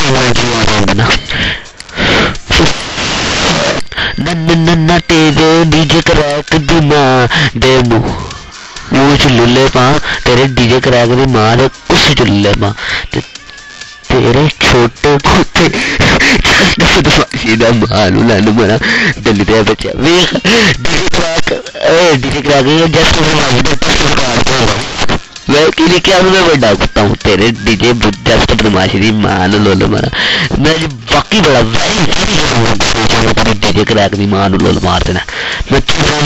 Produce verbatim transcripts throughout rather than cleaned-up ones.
नन्ना तेरे DJ crack दी मां दे मुंह मुंह च लुल्ले पा तेरे डीजे क्रैक दी मां दे कुछ च लुल्ले पा तेरे छोटे कुत्ते सीधा मालू लानू मरा दिल्ली दे बच्चा वेख डीजे क्रैक ए डीजे क्रैक जस्ट मैं कि क्या मैं बड़ा कुत्ता हूँ तेरे डीजे जस्ट बदमाशी दी मां नु लोल मारा मैं बाकी बड़ा वेरी डीजे क्रैक दी मां नु लोल मार देना मैं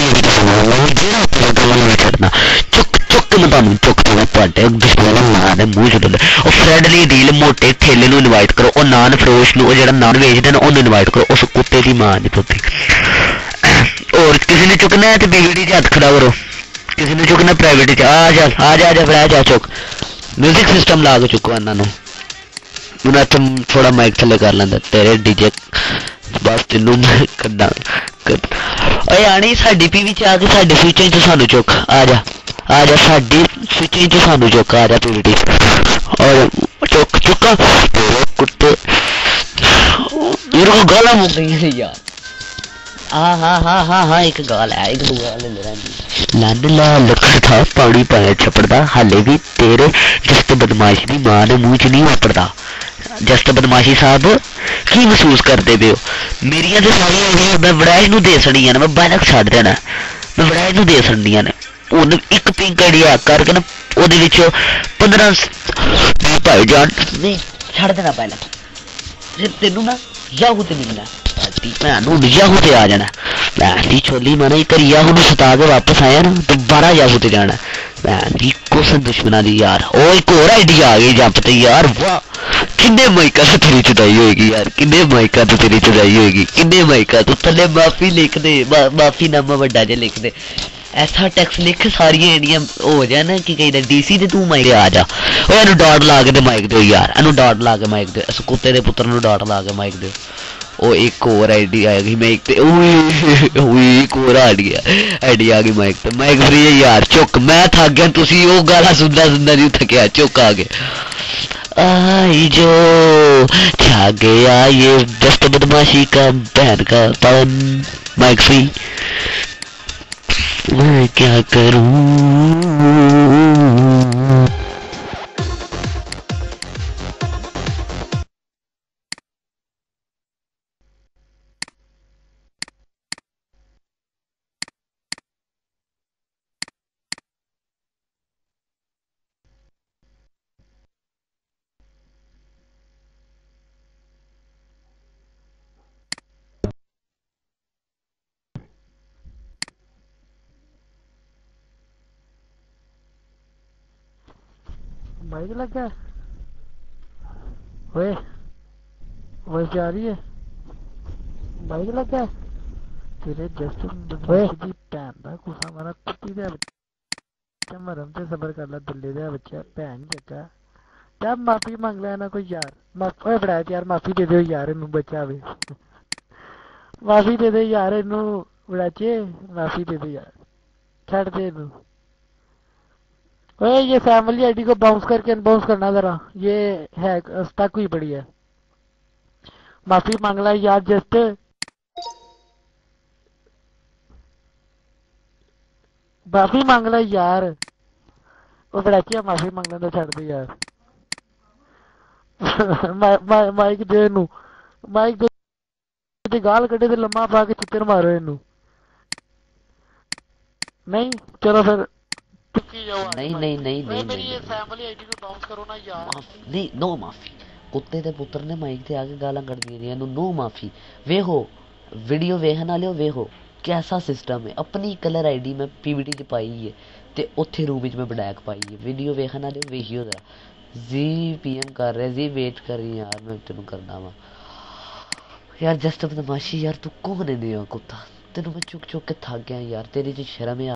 छड़ना चुक चुक मैं तुहानू चुक देना तुहाडे दुश्मन मां दे मूंह च डुल्ले ओ फ्रेंडली डील मोटे ठेले नु इनवाइट करो ओ नान फरोश नु ओ जेड़ा नान वेचदे न ओनू इनवाइट करो उस कुत्ते दी मां दी पुत्ती और किसी ने चुकना है ते बीवीडी च हाथ खड़ा करो किसी ने चुकना प्राइवेट च आ जा आ जा जा फिर जा चुक म्यूजिक सिस्टम ला के चुको इन्हां नु तुम थोड़ा माइक थले कर लेंदा तेरे डीजे बस तेनू मैं कड्डा ओए आनी साडी पीवी च आके साडे स्विचें च सानू चुक आ जा आ जा साडी स्विचें च सानू चुक आ जा पीवी और चुक चुका तेरे कुत्ते मेरे को गाला मुक गई है यार हाँ हाँ हाँ हाँ हाँ एक गाल है एक दो गाल ले लन ला लखड़ था पानी पाया छपड़दा हाले भी तेरे जस्त बदमाशी दी मां दे मुंह च नहीं वापरदा जस्त बदमाशी साहब की महसूस करते पे हो मेरिया तो सारियां मैं वड़ैज नू दे छड़ियां मैं बालक छड़ देना मैं वड़ैज नू दे छड़नियां ने उन एक पिंक आइडिया करके ना ओदे विच पंद्रह भाई जान नहीं छड़ देना पहले फिर तेनू ना याहू ते मिलना भैन याहू ते आ जाना भैन दी छोली माना इधर याहू नू सता के वापस आया ना दोबारा याहू ते जाना भैन दी कुछ दुश्मना दी यार ओ एक और आइडिया आ गई जंप ते यार वाह किन्ने माइका से तेरी चुदाई होएगी यार किन्ने माइका तो तेरी चुदाई होएगी किन्ने माइका तू थले माफी लिख दे माफी नामा बड़ा जे लिख दे ऐसा टैक्स लिख सारियां एडियां हो जाए ना कि कहीं डीसी ते तू माइक आ जा ओ एनु डॉट ला के ते माइक दे यार एनु डॉट ला के माइक दे इस कुत्ते दे पुत्र नु डॉट ला के माइक दे ओ एक और आईडी आएगी माइक ते ओए ओए एक और आईडिया आईडी आ गई माइक ते माइक फ्री है यार चुक मैं थक गया तुसी ओ गाला सुनदा सुनदा नहीं थकिया चुक आ गए आई जो छा गया ये दस्त बदमाशी का बहन का पवन माइक फ्री मैं क्या करूं माइक लगा ओए वॉइस जा रही है माइक लगा तेरे जस्ट ओए दी भैन दा कुसा मारा कुत्ती दे बच्चा मरम ते सबर कर ला दिल्ली दे बच्चा भैन जगा क्या माफी मांग ले ना कोई यार माफ ओए बड़ा यार माफी दे दो यार इनू बच्चा वे माफी दे दे यार इनू बड़ाचे माफी दे दे यार छड़ दे इनू ओए ये फैमिली आईडी को बाउंस करके अनबाउंस करना जरा ये है स्टक हुई पड़ी है माफी मांग ला यार जस्ट माफी मांग ला यार वो बड़ा क्या माफी मांगने तो छड़ दे यार माइक दे नू माइक दे गाल कटे ते लम्मा पा के चित्तर मारो इनू नहीं चलो फिर नहीं नहीं नहीं नहीं मेरी फैमिली आईडी को बाउंस करो ना यार नहीं नो माफी कुत्ते दे पुत्र ने माइक ते आके गालां कड्डियां ने इनू नो माफी वेखो वीडियो वेखन वाले वेखो कैसा सिस्टम है अपनी कलर आईडी मैं पीवीडी च पाई है ते उत्थे रूम च मैं ब्लैक पाई है वीडियो वेखन वाले वेखियो जरा जी पीएम कर रहे जी वेट कर रही यार मैं तेनू करना वा यार जस्ट बदमाशी यार तू कौन है कुत्ता तेनू मैं चुक चुक के थक गया यार तेरे च शर्म है।